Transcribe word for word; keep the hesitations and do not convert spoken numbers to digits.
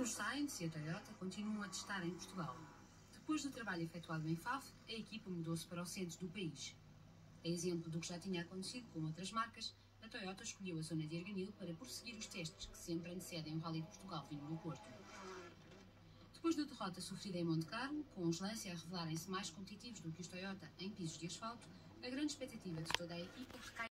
Carlos Sainz e a Toyota continuam a testar em Portugal. Depois do trabalho efetuado em Faf, a equipa mudou-se para o centro do país. A exemplo do que já tinha acontecido com outras marcas, a Toyota escolheu a zona de Arganil para prosseguir os testes que sempre antecedem o Rally de Portugal vindo do Porto. Depois da derrota sofrida em Monte Carlo, com os Lancia a revelarem-se mais competitivos do que os Toyota em pisos de asfalto, a grande expectativa de toda a equipa recai